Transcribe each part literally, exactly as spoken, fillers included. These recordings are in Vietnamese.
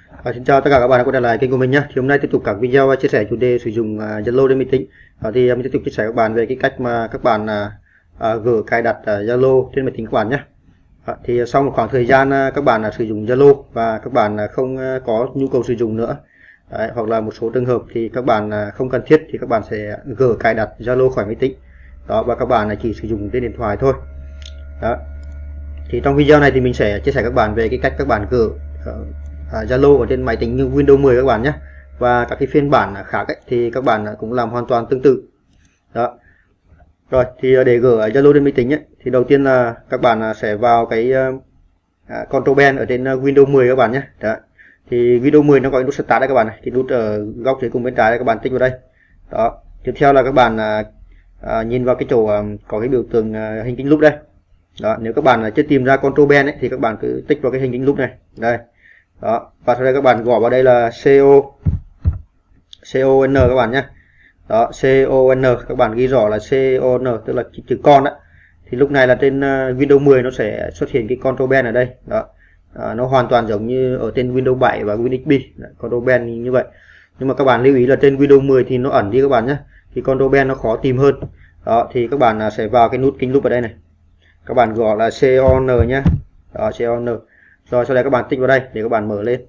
À, xin chào tất cả các bạn đã quay trở lại kênh của mình nhé. Thì hôm nay tiếp tục các video chia sẻ chủ đề sử dụng uh, Zalo trên máy tính. À, thì mình tiếp tục chia sẻ các bạn về cái cách mà các bạn uh, uh, gửi cài đặt uh, Zalo trên máy tính các bạn nhé. À, thì sau một khoảng thời gian uh, các bạn uh, sử dụng Zalo và các bạn uh, không uh, có nhu cầu sử dụng nữa, Đấy, hoặc là một số trường hợp thì các bạn uh, không cần thiết thì các bạn sẽ gửi cài đặt Zalo khỏi máy tính. Đó, và các bạn uh, chỉ sử dụng trên điện thoại thôi. Đó. Thì trong video này thì mình sẽ chia sẻ các bạn về cái cách các bạn gửi uh, Zalo ở trên máy tính như Windows mười các bạn nhé, và các cái phiên bản khác ấy, thì các bạn cũng làm hoàn toàn tương tự. Đó. Rồi thì để gửi Zalo trên máy tính ấy, thì đầu tiên là các bạn sẽ vào cái uh, Control Pen ở trên Windows mười các bạn nhé. Đó. Thì Windows mười nó có cái nút Start đây các bạn này, thì nút ở góc dưới cùng bên trái đây, các bạn tích vào đây. Đó. Tiếp theo là các bạn uh, uh, nhìn vào cái chỗ uh, có cái biểu tượng uh, hình kính lúp đây. Đó. Nếu các bạn uh, chưa tìm ra Control Pen ấy, thì các bạn cứ tích vào cái hình kính lúp này. Đây. Đó, và sau đây các bạn gõ vào đây là co con các bạn nhé. Đó, con các bạn ghi rõ là con, tức là chữ con đó. Thì lúc này là trên Windows mười nó sẽ xuất hiện cái Control Pen ở đây. Đó. Đó, nó hoàn toàn giống như ở trên Windows bảy và Windows ích pê, Control Pen như vậy. Nhưng mà các bạn lưu ý là trên Windows mười thì nó ẩn đi các bạn nhé. Thì Control Pen nó khó tìm hơn. Đó, thì các bạn sẽ vào cái nút kính lúp ở đây này. Các bạn gõ là con nhé. Đó, con. Rồi sau đây các bạn tích vào đây để các bạn mở lên.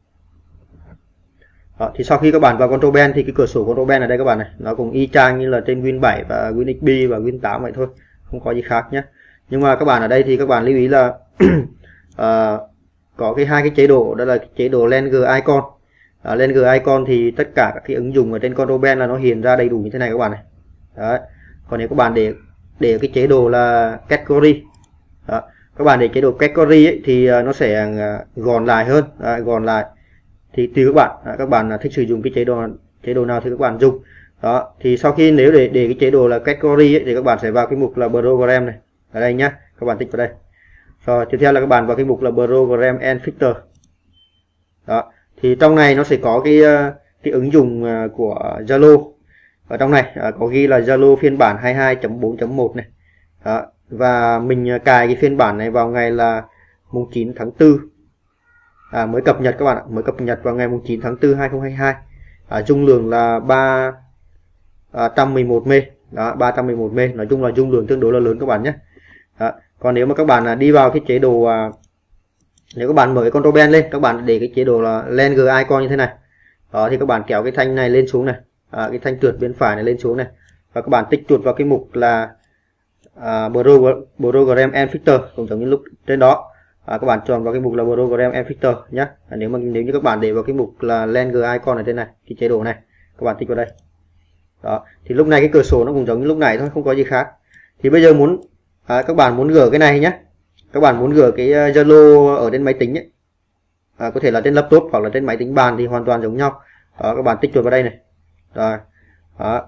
Đó, thì sau khi các bạn vào Control Pen thì cái cửa sổ Control Pen ở đây các bạn này, nó cũng y chang như là trên Win bảy và Win ích pê và Win tám vậy thôi, không có gì khác nhé. Nhưng mà các bạn ở đây thì các bạn lưu ý là uh, có cái hai cái chế độ, đó là cái chế độ Language Icon. Uh, Language Icon thì tất cả các cái ứng dụng ở trên Control Pen là nó hiện ra đầy đủ như thế này các bạn này. Đấy. Còn nếu các bạn để để cái chế độ là Category, đó, các bạn để chế độ category ấy, thì nó sẽ gọn lại hơn, à, gọn lại thì tùy các bạn, à, các bạn thích sử dụng cái chế độ chế độ nào thì các bạn dùng. Đó, thì sau khi nếu để để cái chế độ là category ấy, thì các bạn sẽ vào cái mục là program này ở đây nhá, các bạn tích vào đây. Rồi tiếp theo là các bạn vào cái mục là program and filter. Đó, thì trong này nó sẽ có cái cái ứng dụng của Zalo ở trong này, à, có ghi là Zalo phiên bản hai mươi hai chấm bốn chấm một này. Đó. Và mình cài cái phiên bản này vào ngày là mùng chín tháng tư, à, mới cập nhật các bạn ạ, mới cập nhật vào ngày mùng chín tháng tư hai nghìn không trăm hai mươi hai. À, dung lượng là ba trăm mười một mê, đó, ba trăm mười một mê, nói chung là dung lượng tương đối là lớn các bạn nhé. Đó. Còn nếu mà các bạn đi vào cái chế độ, nếu các bạn mở cái Control Pen lên, các bạn để cái chế độ là Language Icon như thế này. Đó, thì các bạn kéo cái thanh này lên xuống này, à, cái thanh trượt bên phải này lên xuống này, và các bạn tích chuột vào cái mục là Uh, program and filter, cũng giống như lúc trên đó. À, các bạn chọn vào cái mục là program and filter nhé. À, nếu mà nếu như các bạn để vào cái mục là Language Icon ở trên này, cái chế độ này, các bạn tích vào đây. Đó, thì lúc này cái cửa sổ nó cũng giống như lúc này thôi, không có gì khác. Thì bây giờ muốn à, các bạn muốn gửi cái này nhé, các bạn muốn gửi cái Zalo ở trên máy tính ấy, à, có thể là trên laptop hoặc là trên máy tính bàn thì hoàn toàn giống nhau. Đó, các bạn tích chuột vào đây này. Rồi. Đó.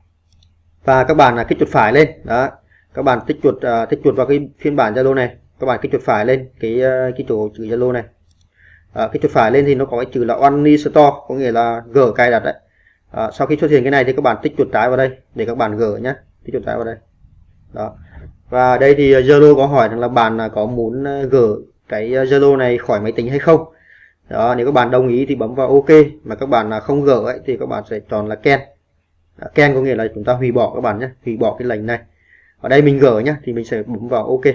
Và các bạn là kích chuột phải lên. Đó. Các bạn tích chuột uh, tích chuột vào cái phiên bản Zalo này, các bạn kích chuột phải lên cái uh, cái chỗ chữ Zalo này, uh, kích chuột phải lên thì nó có cái chữ là Only Store, có nghĩa là gỡ cài đặt đấy. Uh, sau khi xuất hiện cái này thì các bạn tích chuột trái vào đây để các bạn gỡ nhé, tích chuột trái vào đây. Đó. Và đây thì Zalo có hỏi rằng là bạn có muốn gỡ cái Zalo này khỏi máy tính hay không. Đó, nếu các bạn đồng ý thì bấm vào OK, mà các bạn không gỡ ấy, thì các bạn sẽ chọn là Cancel. Uh, Cancel có nghĩa là chúng ta hủy bỏ các bạn nhé, hủy bỏ cái lệnh này. Ở đây mình gỡ nhé, thì mình sẽ bấm vào OK.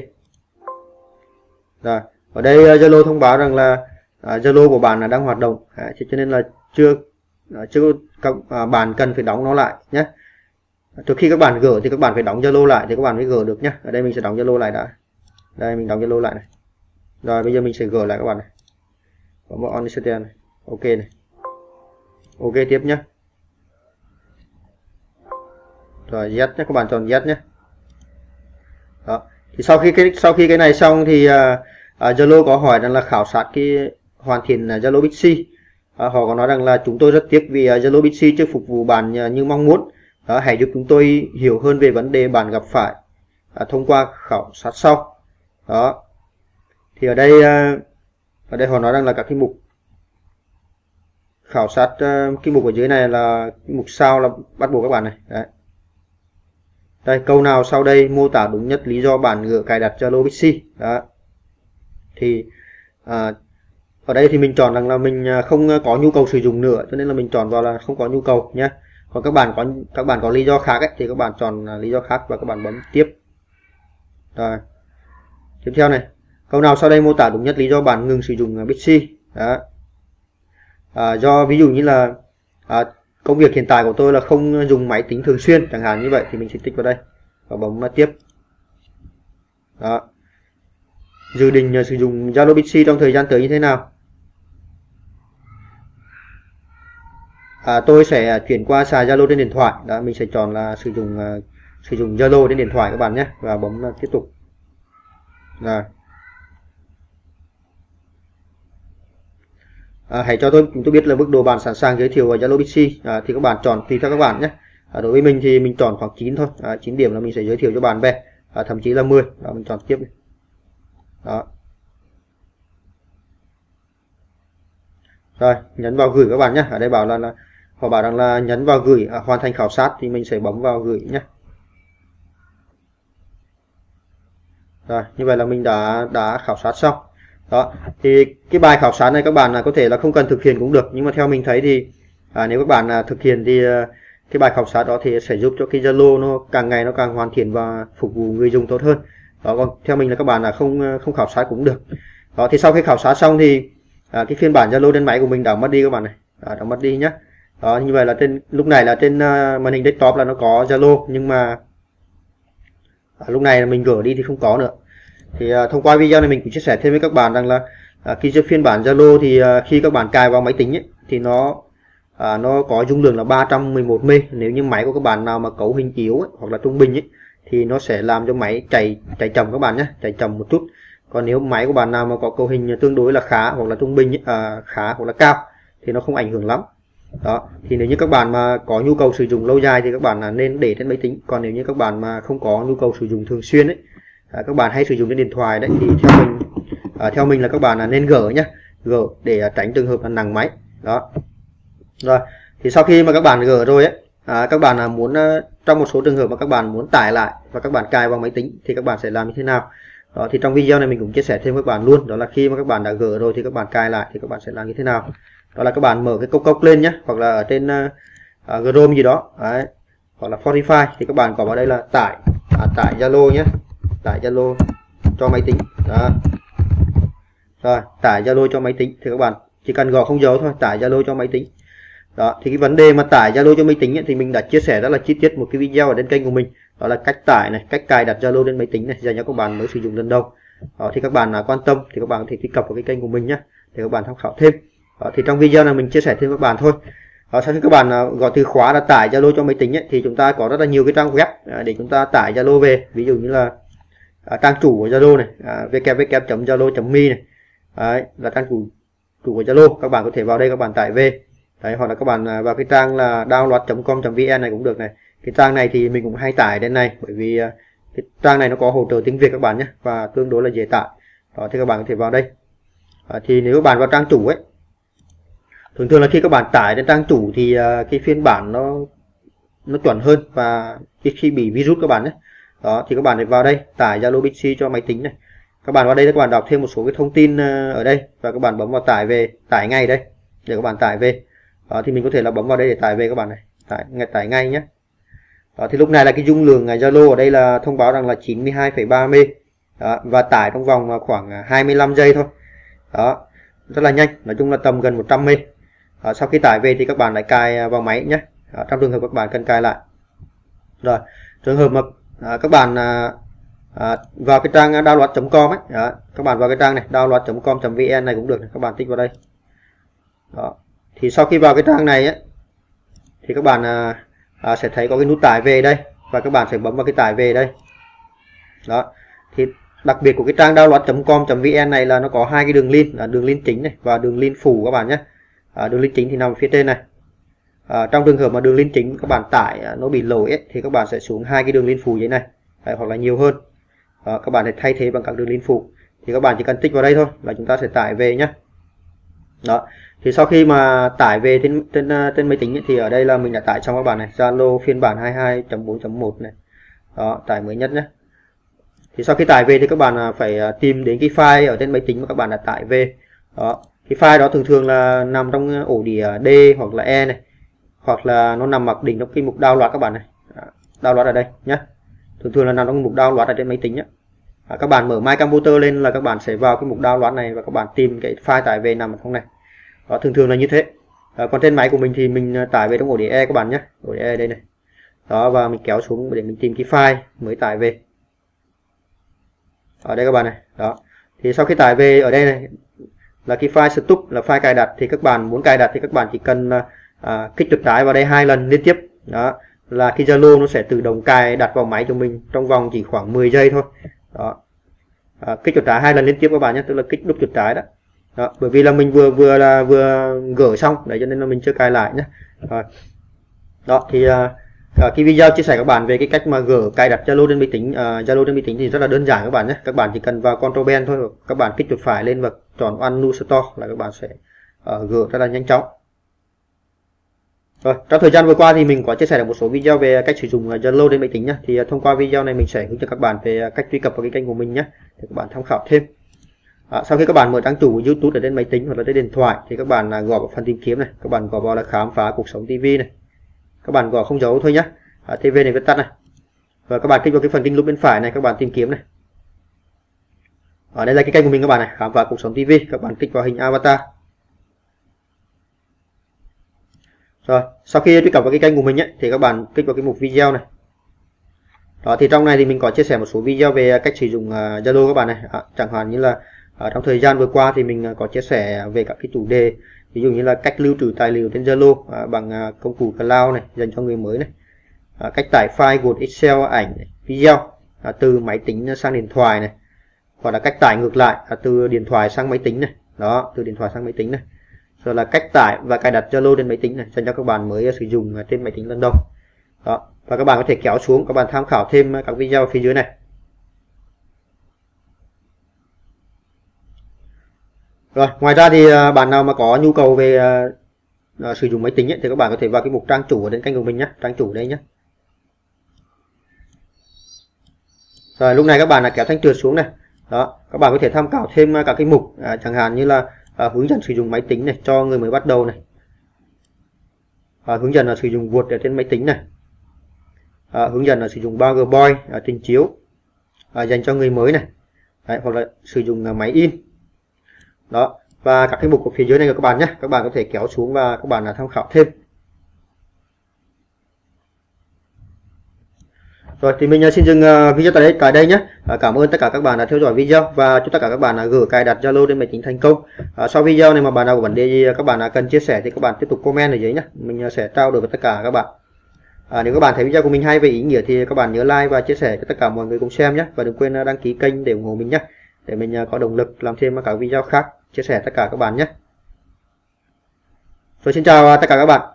Rồi, ở đây Zalo thông báo rằng là Zalo uh, của bạn là đang hoạt động, à, cho nên là chưa uh, chưa các uh, bạn cần phải đóng nó lại nhé. Trước khi các bạn gỡ thì các bạn phải đóng Zalo lại thì các bạn mới gỡ được nhé. Ở đây mình sẽ đóng Zalo lại đã. Đây mình đóng Zalo lại này. Rồi bây giờ mình sẽ gỡ lại các bạn này. Bấm vào On Setting này. OK này. OK tiếp nhé. Rồi yes nhé, các bạn chọn yes nhé. Đó. Thì sau khi cái sau khi cái này xong thì uh, uh, Zalo có hỏi rằng là khảo sát cái hoàn thiện uh, Zalo Bixi. Uh, họ có nói rằng là chúng tôi rất tiếc vì uh, Zalo Bixi chưa phục vụ bạn uh, như mong muốn. Đó, hãy giúp chúng tôi hiểu hơn về vấn đề bạn gặp phải uh, thông qua khảo sát sau. Đó. Thì ở đây uh, ở đây họ nói rằng là các cái mục khảo sát, uh, cái mục ở dưới này là cái mục sau là bắt buộc các bạn này. Đấy. Đây, câu nào sau đây mô tả đúng nhất lý do bạn gửi cài đặt Zalo Bixi. Đó. Thì à, ở đây thì mình chọn rằng là mình không có nhu cầu sử dụng nữa, cho nên là mình chọn vào là không có nhu cầu nhé. Còn các bạn có các bạn có lý do khác ấy, thì các bạn chọn lý do khác và các bạn bấm tiếp. Rồi tiếp theo này, câu nào sau đây mô tả đúng nhất lý do bạn ngừng sử dụng Bixi. Đó. À, do ví dụ như là à, công việc hiện tại của tôi là không dùng máy tính thường xuyên chẳng hạn như vậy, thì mình sẽ tích vào đây và bấm tiếp. Đó. Dự định sử dụng Zalo Bixi trong thời gian tới như thế nào? À, tôi sẽ chuyển qua xài Zalo trên điện thoại. Đó, mình sẽ chọn là sử dụng uh, sử dụng Zalo trên điện thoại các bạn nhé, và bấm uh, tiếp tục. Rồi. À, hãy cho tôi chúng tôi biết là mức độ bạn sẵn sàng giới thiệu Zalo Bixi. À, thì các bạn chọn tùy theo các bạn nhé. À, đối với mình thì mình chọn khoảng chín thôi. À, chín điểm là mình sẽ giới thiệu cho bạn bè. À, thậm chí là mười. Đó, mình chọn tiếp đi. Đó. Rồi, nhấn vào gửi các bạn nhé. Ở đây bảo là, là họ bảo rằng là nhấn vào gửi à, hoàn thành khảo sát, thì mình sẽ bấm vào gửi nhé. Rồi, như vậy là mình đã đã khảo sát xong. Đó, thì cái bài khảo sát này các bạn là có thể là không cần thực hiện cũng được, nhưng mà theo mình thấy thì à, nếu các bạn là thực hiện thì à, cái bài khảo sát đó thì sẽ giúp cho cái Zalo nó càng ngày nó càng hoàn thiện và phục vụ người dùng tốt hơn. Đó, còn theo mình là các bạn là không không khảo sát cũng được. Đó, thì sau khi khảo sát xong thì à, cái phiên bản Zalo trên máy của mình đã mất đi các bạn này, à, đã mất đi nhé. Đó, như vậy là trên lúc này là trên uh, màn hình desktop là nó có Zalo, nhưng mà à, lúc này là mình gỡ đi thì không có nữa. Thì à, thông qua video này mình cũng chia sẻ thêm với các bạn rằng là à, khi phiên bản Zalo thì à, khi các bạn cài vào máy tính ấy, thì nó à, nó có dung lượng là ba trăm mười một mê. Nếu như máy của các bạn nào mà cấu hình yếu ấy, hoặc là trung bình ấy, thì nó sẽ làm cho máy chạy chạy chậm các bạn nhé, chạy chậm một chút. Còn nếu máy của bạn nào mà có cấu hình tương đối là khá hoặc là trung bình ấy, à, khá hoặc là cao thì nó không ảnh hưởng lắm. Đó, thì nếu như các bạn mà có nhu cầu sử dụng lâu dài thì các bạn là nên để trên máy tính. Còn nếu như các bạn mà không có nhu cầu sử dụng thường xuyên ấy, à, các bạn hay sử dụng trên điện thoại đấy, thì theo mình à, theo mình là các bạn là nên gỡ nhé, gỡ để à, tránh trường hợp là nặng máy. Đó. Rồi, thì sau khi mà các bạn gỡ rồi ấy, à, các bạn là muốn trong một số trường hợp mà các bạn muốn tải lại và các bạn cài vào máy tính thì các bạn sẽ làm như thế nào? Đó, thì trong video này mình cũng chia sẻ thêm với các bạn luôn, đó là khi mà các bạn đã gỡ rồi thì các bạn cài lại thì các bạn sẽ làm như thế nào? Đó là các bạn mở cái cốc cốc lên nhé, hoặc là ở trên uh, uh, Chrome gì đó, đấy, hoặc là Spotify, thì các bạn có vào đây là tải à, tải Zalo nhé, tải Zalo cho máy tính. Đó. Rồi, tải Zalo cho máy tính thì các bạn chỉ cần gõ không dấu thôi, tải Zalo cho máy tính. Đó, thì cái vấn đề mà tải Zalo cho máy tính ấy, thì mình đã chia sẻ rất là chi tiết một cái video ở trên kênh của mình, đó là cách tải này, cách cài đặt Zalo lên máy tính này, dành cho các bạn mới sử dụng lần đầu. Đó, thì các bạn là quan tâm thì các bạn có thể truy cập vào cái kênh của mình nhé, để các bạn tham khảo thêm. Đó, thì trong video này mình chia sẻ thêm với các bạn thôi. Đó, sau khi các bạn gọi từ khóa là tải Zalo cho máy tính ấy, thì chúng ta có rất là nhiều cái trang web để chúng ta tải Zalo về, ví dụ như là à, trang chủ của Zalo này, à, w w w chấm zalo chấm me này, đấy, là trang chủ chủ của Zalo, các bạn có thể vào đây các bạn tải về. Đấy, hoặc là các bạn vào cái trang là download chấm com chấm vn này cũng được này. Cái trang này thì mình cũng hay tải đến này, bởi vì cái trang này nó có hỗ trợ tiếng Việt các bạn nhé, và tương đối là dễ tải. Đó, thì các bạn có thể vào đây. À, thì nếu các bạn vào trang chủ ấy, thường thường là khi các bạn tải đến trang chủ thì uh, cái phiên bản nó nó chuẩn hơn và ít khi bị virus các bạn nhé. Đó, thì các bạn phải vào đây tải Zalo Bixi cho máy tính này. Các bạn vào đây các bạn đọc thêm một số cái thông tin uh, ở đây và các bạn bấm vào tải về, tải ngay đây để các bạn tải về. Đó, thì mình có thể là bấm vào đây để tải về các bạn này, tải tải ngay nhé. Đó, thì lúc này là cái dung lượng Zalo ở đây là thông báo rằng là chín mươi hai phẩy ba mê. Đó, và tải trong vòng khoảng hai mươi lăm giây thôi. Đó, rất là nhanh, nói chung là tầm gần một trăm mê. Đó, sau khi tải về thì các bạn lại cài vào máy nhé. Đó, trong trường hợp các bạn cần cài lại. Rồi, trường hợp mà à, các bạn à, à, vào cái trang download chấm com ấy, đó, các bạn vào cái trang này download chấm com chấm vn này cũng được, các bạn tích vào đây. Đó, thì sau khi vào cái trang này ấy, thì các bạn à, à, sẽ thấy có cái nút tải về đây, và các bạn sẽ bấm vào cái tải về đây. Đó, thì đặc biệt của cái trang download chấm com chấm vn này là nó có hai cái đường link, là đường link chính này và đường link phụ các bạn nhé. À, đường link chính thì nằm phía trên này. À, trong trường hợp mà đường link chính các bạn tải à, nó bị lỗi ấy, thì các bạn sẽ xuống hai cái đường link phụ dưới này. Đấy, hoặc là nhiều hơn. Đó, các bạn sẽ thay thế bằng các đường link phụ. Thì các bạn chỉ cần tích vào đây thôi là chúng ta sẽ tải về nhé. Đó, thì sau khi mà tải về trên trên trên máy tính ấy, thì ở đây là mình đã tải xong các bạn này, Zalo phiên bản hai mươi hai chấm bốn chấm một này. Đó, tải mới nhất nhé. Thì sau khi tải về thì các bạn phải tìm đến cái file ở trên máy tính mà các bạn đã tải về. Đó, Cái file đó thường thường là nằm trong ổ đĩa D hoặc là E này, hoặc là nó nằm mặc định trong cái mục download các bạn này. Download ở đây nhé. Thường thường là nằm trong mục download ở trên máy tính nhé. À, các bạn mở My Computer lên là các bạn sẽ vào cái mục download này và các bạn tìm cái file tải về nằm ở trong này. Đó, thường thường là như thế. À, còn trên máy của mình thì mình tải về trong ổ đĩa E các bạn nhé. Ổ đĩa E đây này. Đó, và mình kéo xuống để mình tìm cái file mới tải về. Ở đây các bạn này. Đó. Thì sau khi tải về ở đây này là cái file stop, là file cài đặt, thì các bạn muốn cài đặt thì các bạn chỉ cần à, kích chuột trái vào đây hai lần liên tiếp. Đó, là cái Zalo nó sẽ tự động cài đặt vào máy của mình trong vòng chỉ khoảng mười giây thôi. Đó. À, kích chuột trái hai lần liên tiếp các bạn nhé, tức là kích đúp chuột trái đó. Đó, bởi vì là mình vừa vừa là vừa gỡ xong đấy, cho nên là mình chưa cài lại nhé. Rồi. Đó thì uh, cái video chia sẻ các bạn về cái cách mà gỡ cài đặt Zalo trên máy tính, uh, Zalo trên máy tính thì rất là đơn giản các bạn nhé. Các bạn chỉ cần vào Control Ben thôi, các bạn kích chuột phải lên và chọn One New Store là các bạn sẽ uh, gỡ rất là nhanh chóng. Rồi, trong thời gian vừa qua thì mình có chia sẻ được một số video về cách sử dụng Zalo trên máy tính nhé. Thì uh, thông qua video này mình sẽ hướng dẫn các bạn về cách truy cập vào cái kênh của mình nhé, để các bạn tham khảo thêm. À, sau khi các bạn mở trang chủ YouTube ở trên máy tính hoặc là trên điện thoại thì các bạn gõ vào phần tìm kiếm này, các bạn gõ vào là khám phá cuộc sống ti vi này, các bạn gõ không dấu thôi nhé, à, ti vi này viết tắt này, và các bạn kích vào cái phần kinh lục bên phải này, các bạn tìm kiếm này. Ở đây là cái kênh của mình các bạn này, khám phá cuộc sống ti vi, các bạn kích vào hình avatar. Rồi, sau khi truy cập vào cái kênh của mình ấy, thì các bạn kích vào cái mục video này. Đó thì trong này thì mình có chia sẻ một số video về cách sử dụng Zalo uh, các bạn này, à, chẳng hạn như là ở trong thời gian vừa qua thì mình có chia sẻ về các cái chủ đề, ví dụ như là cách lưu trữ tài liệu trên Zalo à, bằng à, công cụ cloud này dành cho người mới này, à, cách tải file Word, Excel, ảnh, video à, từ máy tính sang điện thoại này, hoặc là cách tải ngược lại à, từ điện thoại sang máy tính này, đó, từ điện thoại sang máy tính này, rồi là cách tải và cài đặt Zalo trên máy tính này dành cho các bạn mới sử dụng trên máy tính lần đầu. Đó, và các bạn có thể kéo xuống, các bạn tham khảo thêm các video phía dưới này. Rồi, ngoài ra thì uh, bạn nào mà có nhu cầu về uh, uh, sử dụng máy tính ấy, thì các bạn có thể vào cái mục trang chủ ở trên kênh của mình nhé, trang chủ đây nhé. Rồi, lúc này các bạn là kéo thanh trượt xuống này. Đó, các bạn có thể tham khảo thêm uh, các cái mục uh, chẳng hạn như là uh, hướng dẫn sử dụng máy tính này cho người mới bắt đầu này, uh, hướng dẫn là sử dụng Word ở trên máy tính này, uh, hướng dẫn là sử dụng PowerPoint uh, trình chiếu uh, dành cho người mới này. Đấy, hoặc là sử dụng uh, máy in. Đó, và các cái mục ở phía dưới này các bạn nhé, các bạn có thể kéo xuống và các bạn là tham khảo thêm. Rồi thì mình xin dừng video tại đây, tại đây nhé. Cảm ơn tất cả các bạn đã theo dõi video và chúc tất cả các bạn là gỡ cài đặt Zalo trên máy tính thành công. À, sau video này mà bạn nào có vấn đề gì các bạn là cần chia sẻ thì các bạn tiếp tục comment ở dưới nhé, mình sẽ trao đổi với tất cả các bạn. À, nếu các bạn thấy video của mình hay về ý nghĩa thì các bạn nhớ like và chia sẻ cho tất cả mọi người cùng xem nhé, và đừng quên đăng ký kênh để ủng hộ mình nhé, để mình có động lực làm thêm các video khác chia sẻ tất cả các bạn nhé. Rồi xin chào tất cả các bạn.